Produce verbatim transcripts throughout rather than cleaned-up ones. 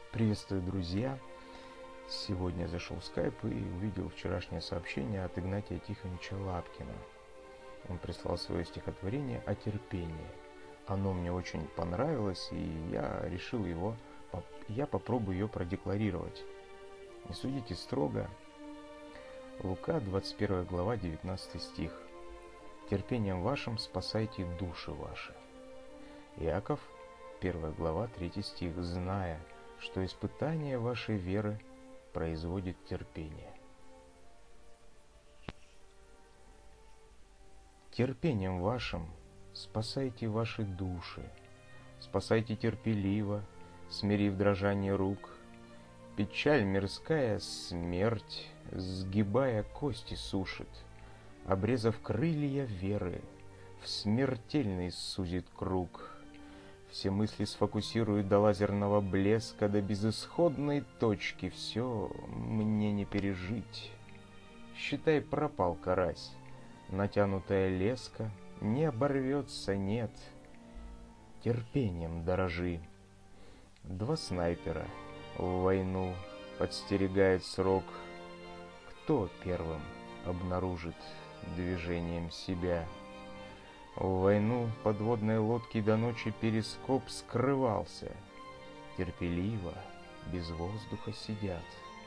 Приветствую, друзья! Сегодня зашел в скайп и увидел вчерашнее сообщение от Игнатия Тихоновича Лапкина. Он прислал свое стихотворение о терпении. Оно мне очень понравилось, и я решил его, я попробую ее продекларировать. Не судите строго. Лука, двадцать первая глава, девятнадцатый стих. «Терпением вашим спасайте души ваши». Иаков, первая глава, третий стих. «Зная, что испытание вашей веры производит терпение». Терпением вашим спасайте ваши души, спасайте терпеливо, смирив дрожание рук. Печаль мирская смерть, сгибая кости, сушит, обрезав крылья веры, в смертельный сузит круг. Все мысли сфокусирует до лазерного блеска, до безысходной точки. Все мне не пережить. Считай, пропал карась. Натянутая леска не оборвется, нет. Терпением дорожи. Два снайпера в войну подстерегает срок. Кто первым обнаружит движением себя? В войну подводной лодки до ночи перископ скрывался. Терпеливо, без воздуха сидят.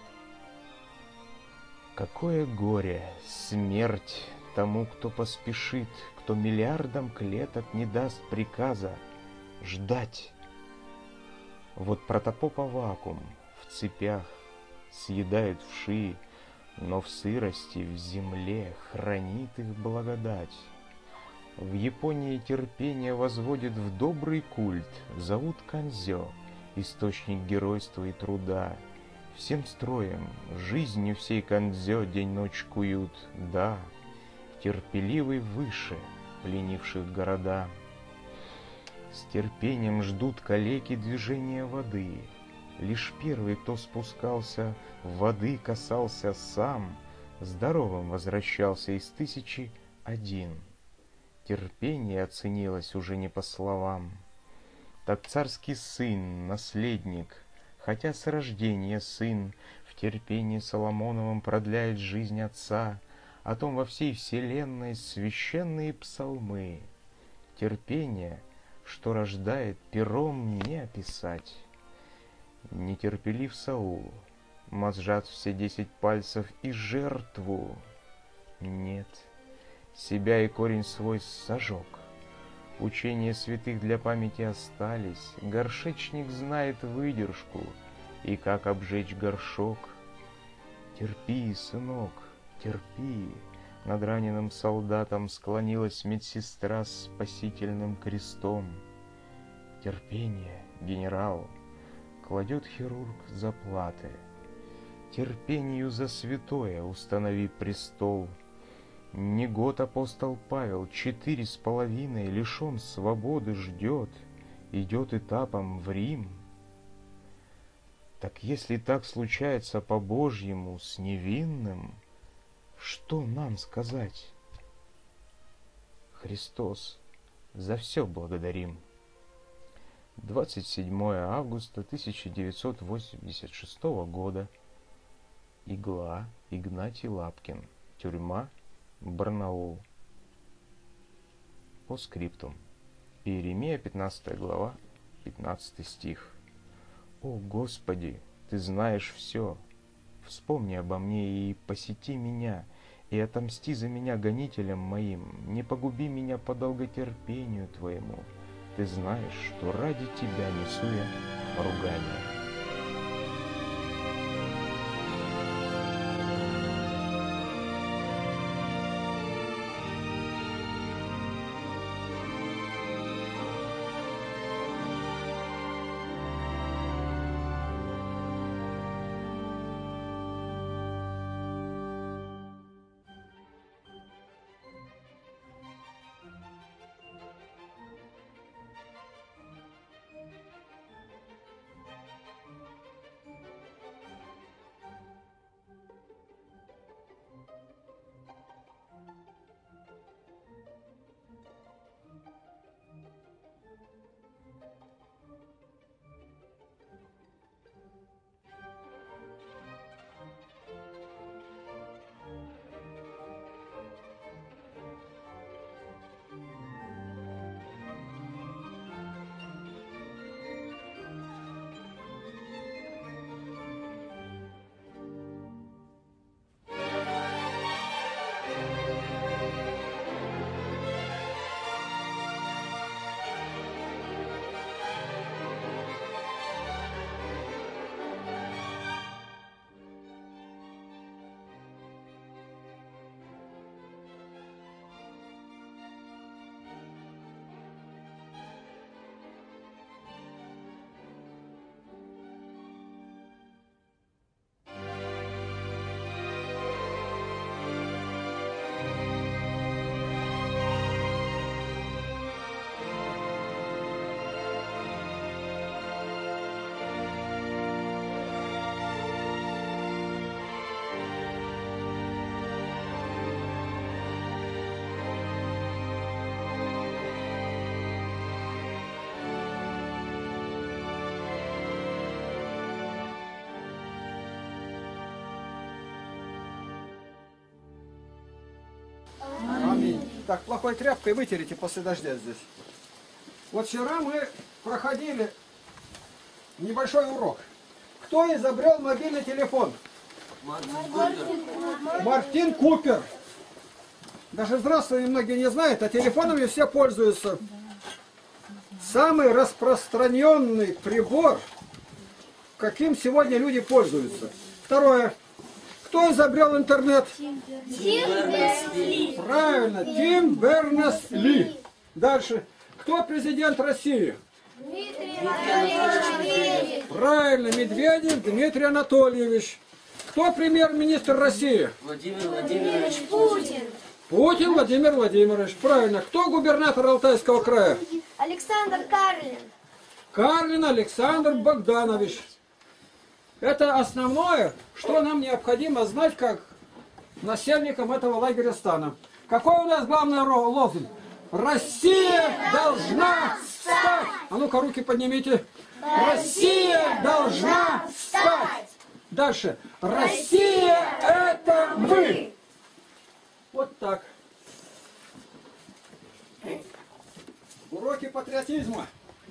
Какое горе, смерть тому, кто поспешит, кто миллиардам клеток не даст приказа ждать. Вот протопопа вакуум в цепях съедают вши, но в сырости в земле хранит их благодать. В Японии терпение возводит в добрый культ, зовут канзё, источник геройства и труда. Всем строем, жизнью всей канзё день-ночь куют, да, терпеливый выше пленивших города. С терпением ждут калеки движения воды. Лишь первый, кто спускался, воды касался сам, здоровым возвращался из тысячи один. Терпение оценилось уже не по словам. Так царский сын, наследник, хотя с рождения сын, в терпении Соломоновом продляет жизнь отца, о том во всей вселенной священные псалмы. Терпение, что рождает, пером не описать. Нетерпелив Саул, мозжат все десять пальцев и жертву нет. Себя и корень свой сожег. Учения святых для памяти остались. Горшечник знает выдержку и как обжечь горшок. Терпи, сынок, терпи. Над раненым солдатом склонилась медсестра с спасительным крестом. Терпение, генерал, кладет хирург заплаты. Терпению за святое установи престол. Не год апостол Павел, четыре с половиной, лишен свободы ждет, идет этапом в Рим. Так если так случается по-божьему с невинным, что нам сказать? Христос, за все благодарим. двадцать седьмое августа тысяча девятьсот восемьдесят шестого года. Игла, Игнатий Лапкин. Тюрьма, Барнаул. По скриптум. Иеремия, пятнадцатая глава, пятнадцатый стих. «О Господи, Ты знаешь все. Вспомни обо мне и посети меня, и отомсти за меня гонителям моим. Не погуби меня по долготерпению Твоему. Ты знаешь, что ради Тебя несу я ругание». так плохой тряпкой вытерите после дождя здесь. Вот вчера мы проходили небольшой урок. Кто изобрел мобильный телефон? Мартин, Мартин Купер. Даже взрослые многие не знают, а телефонами все пользуются. Самый распространенный прибор, каким сегодня люди пользуются. Второе. Кто изобрел интернет? Тим Бернес-Ли. Правильно, Тим Бернес-Ли. Дальше. Кто президент России? Дмитрий Анатольевич. Правильно, Медведев Дмитрий Анатольевич. Кто премьер-министр России? Владимир Владимирович Путин. Путин Владимир Владимирович. Правильно. Кто губернатор Алтайского края? Александр Карлин. Карлин Александр Богданович. Это основное, что нам необходимо знать, как насельникам этого лагеря стана. Какой у нас главный лозунг? Россия должна встать! А ну-ка, руки поднимите. Россия должна встать! Дальше. Россия это мы! Вот так. Уроки патриотизма.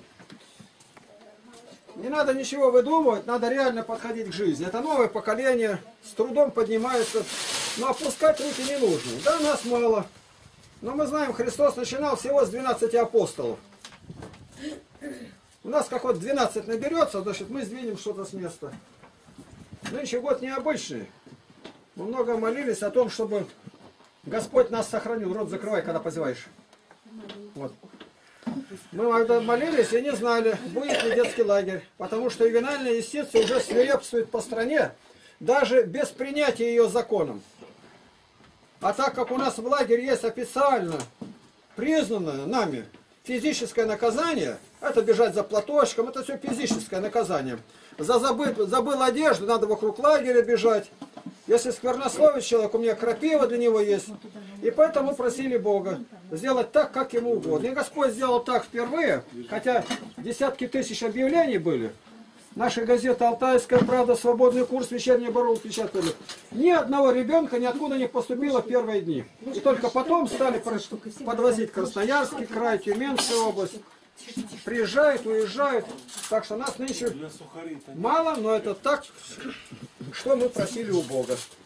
Не надо ничего выдумывать, надо реально подходить к жизни. Это новое поколение, с трудом поднимается, но опускать руки не нужно. Да, нас мало. Но мы знаем, Христос начинал всего с двенадцати апостолов. У нас как вот двенадцать наберется, значит мы сдвинем что-то с места. Нынче год необычный. Мы много молились о том, чтобы Господь нас сохранил. Рот закрывай, когда позеваешь. Вот. Мы молились и не знали, будет ли детский лагерь, потому что ювенальная юстиция уже свирепствует по стране, даже без принятия ее законом. А так как у нас в лагере есть официально признанное нами физическое наказание, это бежать за платочком, это все физическое наказание. За забыл, забыл одежду, надо вокруг лагеря бежать. Если сквернословить человек, у меня крапива для него есть. И поэтому просили Бога сделать так, как ему угодно. И Господь сделал так впервые, хотя десятки тысяч объявлений были. Наша газета «Алтайская правда», «Свободный курс», «Вечерний барон» печатали. Ни одного ребенка ниоткуда не поступило в первые дни. И только потом стали подвозить Красноярский край, Тюменскую область. Приезжают, уезжают. Так что нас нынче мало, но это так, что мы просили у Бога.